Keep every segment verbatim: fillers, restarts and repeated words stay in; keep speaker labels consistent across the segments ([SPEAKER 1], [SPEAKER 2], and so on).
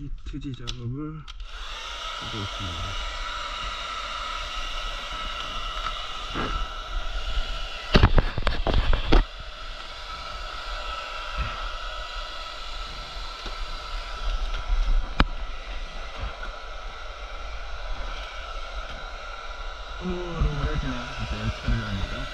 [SPEAKER 1] 히트지 작업을 하고 있습니다.
[SPEAKER 2] 오, 너무 오래지네. 이제 열차를 하니까.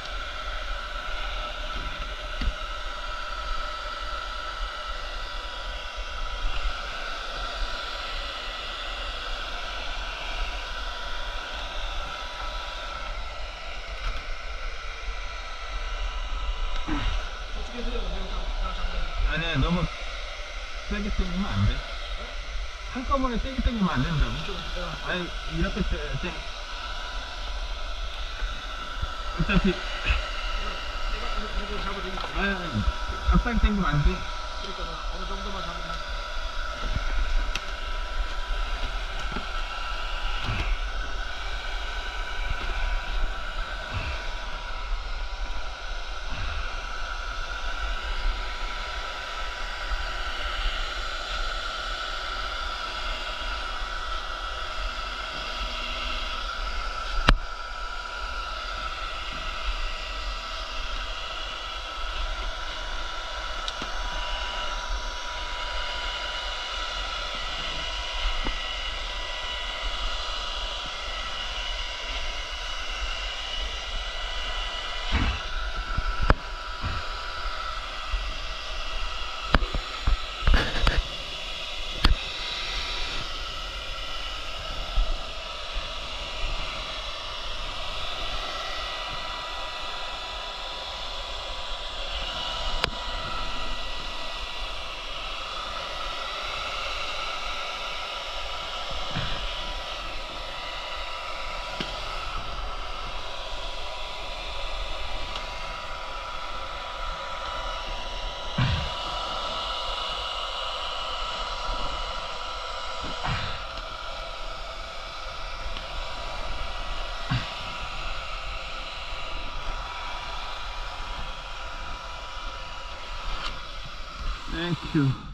[SPEAKER 2] 아니야, 너무 세게 당기면 안 돼. 한꺼번에 세게 당기면 안 된다고. 아니, 이렇게 땡. 어차피. 아니, 아니, 갑자기 당기면 안 돼.
[SPEAKER 3] 그러니까 어느 정도만 잡으면.
[SPEAKER 1] 땡큐.